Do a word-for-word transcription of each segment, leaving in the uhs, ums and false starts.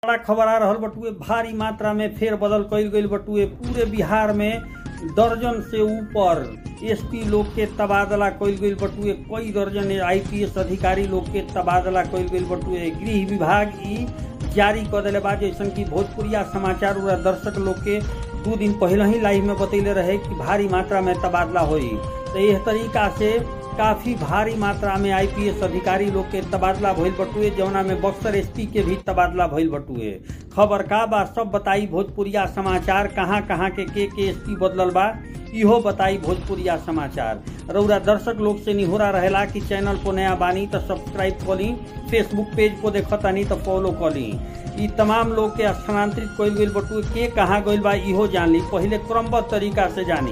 बड़ा खबर आ रहा बटुए, भारी मात्रा में फेर बदल कइल गइल बटुए। पूरे बिहार में दर्जन से ऊपर एसपी लोग के तबादला कइल गइल बटुए। कई दर्जन आईपीएस अधिकारी लोग के तबादला कइल गइल बटुए। गृह विभाग ई जारी कर दिले बा, जैसन कि भोजपुरिया समाचार और दर्शक लोग के दो दिन पहले ही लाइव में बतैले रहे कि भारी मात्रा में तबादला हुई। तो यह तरीका से काफी भारी मात्रा में आईपीएस अधिकारी लोग के तबादला भइल बटुए, जौना में बक्सर एसपी के भी तबादला भइल बटुए। खबर का बा सब बताई भोजपुरिया समाचार। कहाँ कहाँ के के के एसपी बदलल बा इहो बताई भोजपुरिया समाचार। रउरा दर्शक लोग से निहोरा रहेला कि चैनल को नया बानी तो सब्सक्राइब कर ली, फेसबुक पेज को देखतानी तो फॉलो कर ली। ई तमाम लोग के स्थानांतरित कइल गइल बटुए। के कहाँ गइल बा इहो जान ली। पहले क्रमबद्ध तरीका से जानी।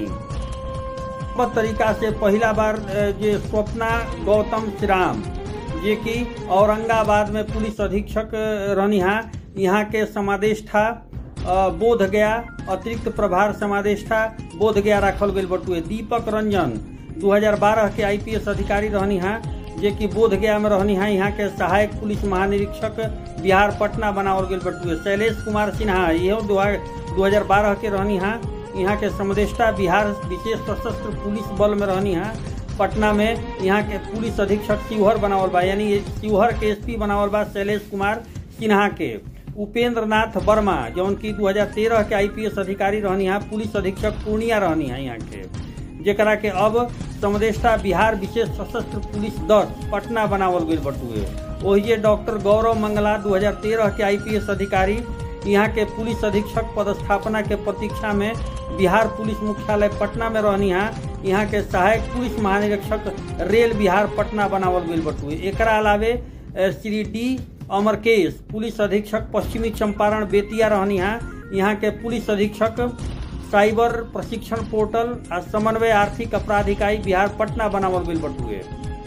तरीका से पहला बार जे स्वप्ना गौतम श्रीराम जे कि औरंगाबाद में पुलिस अधीक्षक रहनिहा, यहाँ के समादेष्टा बोध गया अतिरिक्त प्रभार समादेष्टा बोध गया रखल गइल बटुए। दीपक रंजन दो हज़ार बारह के आईपीएस अधिकारी रहनिहा, जे कि बोध गया में रहनिहा, यहाँ के सहायक पुलिस महानिरीक्षक बिहार पटना बनावल गइल बटुए। शैलेश कुमार सिन्हा यहो दो हजार बारह के रहनिहा, यहाँ के समदेष्टा बिहार विशेष सशस्त्र पुलिस बल में रहनी है पटना में। यहाँ के पुलिस अधीक्षक शिवहर बनावल बा, यानी शिवहर के एसपी बनावल बा शैलेश कुमार सिन्हा के। उपेंद्र नाथ वर्मा जौन की दो हजार तेरह के आईपीएस अधिकारी रहनी है, पुलिस अधीक्षक पूर्णिया रहनी है यहाँ के, जेकरा के अब समदेष्टा बिहार विशेष सशस्त्र पुलिस दस पटना बनावल गइल बटुए। वही डॉक्टर गौरव मंगला दो हजार तेरह के आईपीएस अधिकारी, यहाँ के पुलिस अधीक्षक पदस्थापना के प्रतीक्षा में बिहार पुलिस मुख्यालय पटना में रहनी है, यहाँ के सहायक पुलिस महानिरीक्षक रेल बिहार पटना बनावल गइल बटुए। एकरा अलावे श्री डी अमरकेश पुलिस अधीक्षक पश्चिमी चंपारण बेतिया रहनी है, यहाँ के पुलिस अधीक्षक साइबर प्रशिक्षण पोर्टल और समन्वय आर्थिक अपराध इकाई बिहार पटना बनावल गइल बटुए।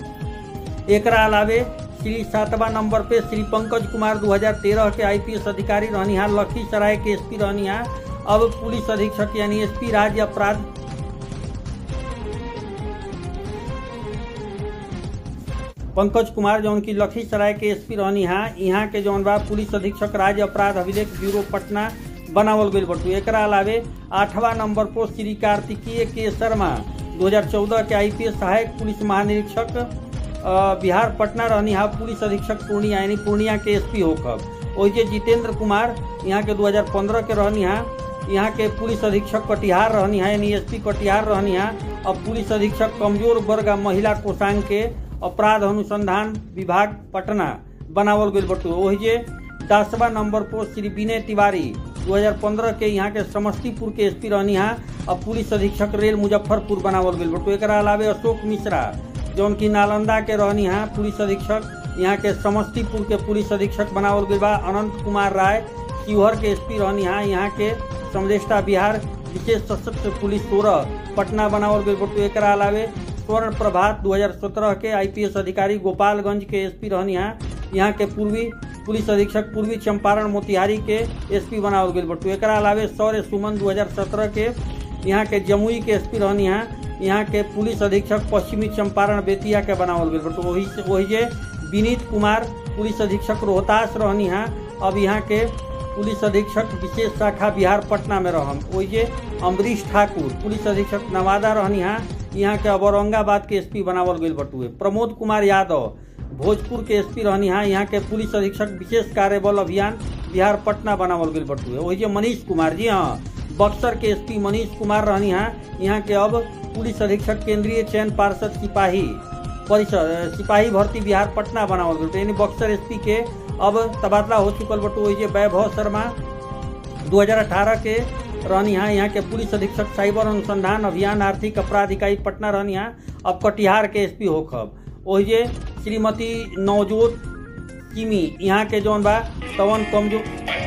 एकरा अलावे श्री सातवां नंबर पे श्री पंकज कुमार दो हजार तेरह के आईपीएस अधिकारी रहनी है, लखीसराय के एसपी रहनी है, अब पुलिस अधीक्षक यानी एसपी राज्य अपराध पंकज कुमार जौन की लखीसराय के एसपी रहनी है, यहाँ के जौन बा पुलिस अधीक्षक राज्य अपराध अभिलेख ब्यूरो पटना बनावल गइल बटुए। एकरा अलावे आठवां नंबर पर श्री कार्तिकीय के शर्मा दो हजार चौदह के आईपीएस सहायक पुलिस महानिरीक्षक बिहार पटना रहनी है, पुलिस अधीक्षक पूर्णिया यानी पूर्णिया के एसपी होकर। वही जितेंद्र कुमार यहाँ के दो हजार पंद्रह के रहनी है, यहाँ के पुलिस अधीक्षक कटिहार रहनी है यानी एसपी कटिहार रहनी है, अब पुलिस अधीक्षक कमजोर वर्ग महिला कोषांग के अपराध अनुसंधान विभाग पटना बनावल गइल बटुए। वही जे दसवां नंबर पर श्री विनय तिवारी दो हजार पंद्रह के यहाँ के समस्तीपुर के एसपी रहनी है, अब पुलिस अधीक्षक रेल मुजफ्फरपुर बनावल गइल बटुए। एकरा अलावे अशोक मिश्रा जौन की नालंदा के रहनी है, पुलिस अधीक्षक यहाँ के समस्तीपुर के पुलिस अधीक्षक बनावल गइल बा। अनंत कुमार राय शिवहर के एसपी रहनी है, यहाँ के समदेष्टा बिहार विशेष सशस्त्र पुलिस सोलह पटना बनावल गइल बटुए। एकरा अलावे स्वर्ण प्रभात दो हजार सत्रह के आईपीएस अधिकारी गोपालगंज के एसपी रहनी है, यहाँ के पूर्वी पुलिस अधीक्षक पूर्वी चंपारण मोतिहारी के एसपी बनावल गइल बटुए। एकरा अलावे सौर्य सुमन दो हजार सत्रह के यहाँ के जमुई के एसपी रहनी है, यहाँ के पुलिस अधीक्षक पश्चिमी चंपारण बेतिया के बनावल गइल बटुए। वही वही जे विनीत कुमार पुलिस अधीक्षक रोहतास रहनी है, अब यहाँ के पुलिस अधीक्षक विशेष शाखा बिहार पटना में रहम। वही जे अमरीश ठाकुर पुलिस अधीक्षक नवादा रहनी है, यहाँ के अब औरंगाबाद के एसपी बनावल गइल बटुए। प्रमोद कुमार यादव भोजपुर के एसपी रहनी है, यहाँ के पुलिस अधीक्षक विशेष कार्यबल अभियान बिहार पटना बनावल गइल बटुए। वही जे मनीष कुमार जी हाँ बक्सर के एसपी मनीष कुमार रहनी है, यहाँ के अब पुलिस अधीक्षक केंद्रीय चयन पार्षद सिपाही परिषद सिपाही भर्ती बिहार पटना बनावल गइल, यानी बक्सर एसपी के अब तबादला हो चुकल बटुए। वही जे वैभव शर्मा दो हजार अठारह के रहनी है, यहाँ के पुलिस अधीक्षक साइबर अनुसंधान अभियान आर्थिक अपराध इकाई पटना रहनी है, अब कटिहार के एसपी होखब। वही जे श्रीमती नवजोत किमी यहाँ के जौन बा तवन कमजोर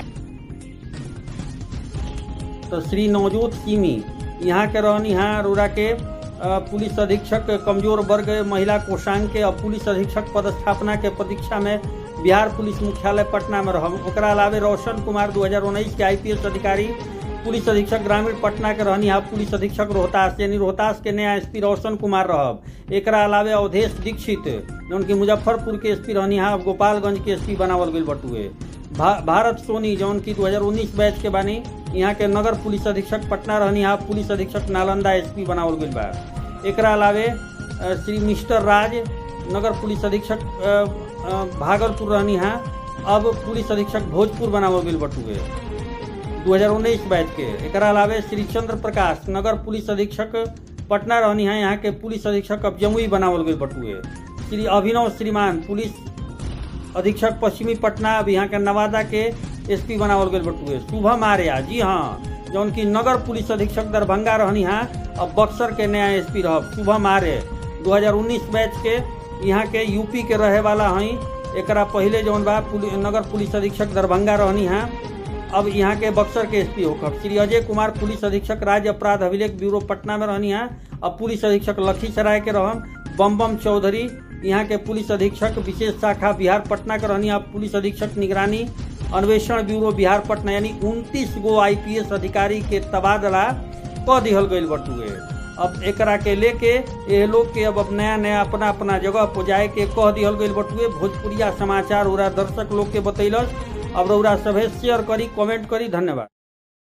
तो श्री नवजोत किमी यहाँ के रहनी है, अरोरा के पुलिस अधीक्षक कमजोर वर्ग महिला कोषांग के अब पुलिस अधीक्षक पदस्थापना के प्रतीक्षा में बिहार पुलिस मुख्यालय पटना में रहम। ओकरा अलावे रोशन कुमार दो हजार उन्नीस के आईपीएस अधिकारी पुलिस अधीक्षक ग्रामीण पटना के रहनी है, पुलिस अधीक्षक रोहतास यानी रोहतास के नया एसपी रोशन कुमार रहब। एकरा अलावे अवधेश दीक्षित जो उनकी मुजफ्फरपुर के एसपी रहनी है, अब गोपालगंज के एसपी बनावल गइल बटुए। भा, भारत सोनी जौन की दो हज़ार उन्नीस बैच के बानी यहाँ के नगर पुलिस अधीक्षक पटना रहनी यहाँ पुलिस अधीक्षक नालंदा एसपी बनावल गई बा। एकरा अलावे श्री मिस्टर राज नगर पुलिस अधीक्षक भागलपुर रहनी यहाँ अब पुलिस अधीक्षक भोजपुर बनावल गई बटुए दो हज़ार उन्नीस बैच के। एकरा अलावे श्री चंद्र प्रकाश नगर पुलिस अधीक्षक पटना रहनी है यहाँ के पुलिस अधीक्षक अब जमुई बनावल गई बटुए। श्री अभिनव श्रीमान पुलिस अधीक्षक पश्चिमी पटना अब यहाँ के नवादा के एसपी बनावल गई बटुए। शुभम आर्या जी हाँ जौन की नगर पुलिस अधीक्षक दरभंगा रहनी है अब बक्सर के नया एसपी रह। शुभम आर्य दो हज़ार उन्नीस बैच के यहाँ के यूपी के रहे वाला हई। एकरा पहले जौन बा पुलि, नगर पुलिस अधीक्षक दरभंगा रहनी है अब यहाँ के बक्सर के एसपी होकर। श्री अजय कुमार पुलिस अधीक्षक राज्य अपराध अभिलेख ब्यूरो पटना में रहनी है अब पुलिस अधीक्षक लखीसराय के रहन। बम बम चौधरी यहाँ के पुलिस अधीक्षक विशेष शाखा बिहार पटना के रहनी अब पुलिस अधीक्षक निगरानी अन्वेषण ब्यूरो बिहार पटना। यानी उनतीस गो आईपीएस अधिकारी के तबादला क दिहल गई बटुए। अब एकरा के लेके ये लोग के अब, अब नया नया अपना अपना जगह पर जाए के कह दिहल गई बटुए। भोजपुरिया समाचार उरा दर्शक लोग के बतैलस। अब रउरा सभे शेयर करी कमेंट करी। धन्यवाद।